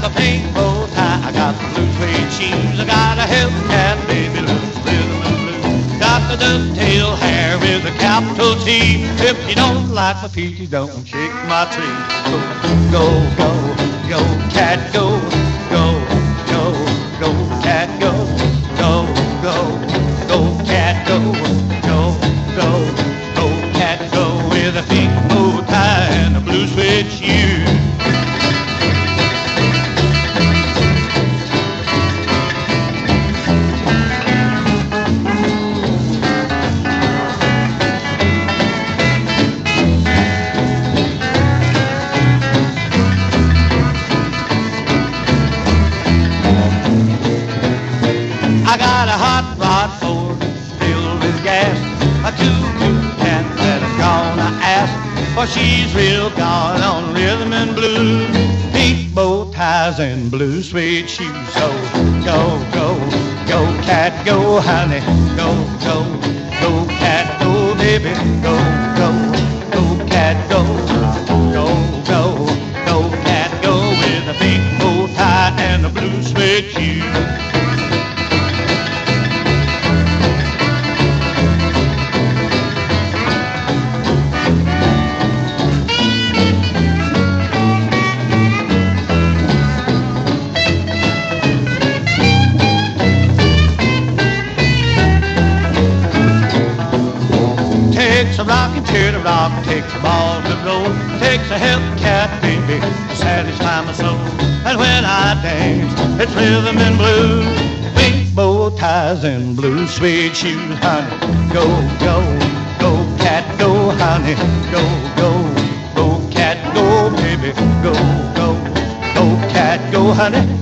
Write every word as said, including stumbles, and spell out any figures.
a pink bow tie, I got the blue suede shoes, I got a Hellcat, baby, loves rhythm and blues. Got the ducktail hair with a capital T. If you don't like my feet, you don't shake my tree. Go, go, go, go, cat, go, go, go, go, cat, go, go, go, go, cat, go, go, go, go, cat, go, with a pink bow tie and a blue suede shoe. I got a hot rod Ford filled with gas, a two-blue cat that I'm gonna ask, for she's real gone on rhythm and blues, pink bow ties and blue suede shoes. So go, go, go cat, go honey, go, go, go cat, go baby, go, go, go cat, go, go, go, go cat, go, with a pink bow tie and a blue suede shoe. Takes a rockin' chair to rock, takes a ball to roll, takes a Hellcat, baby, to satisfy my soul. And when I dance, it's rhythm and blues, pink bow ties and blue suede shoes. Honey, go, go, go cat, go honey, go, go, go cat, go baby, go, go, go cat, go honey.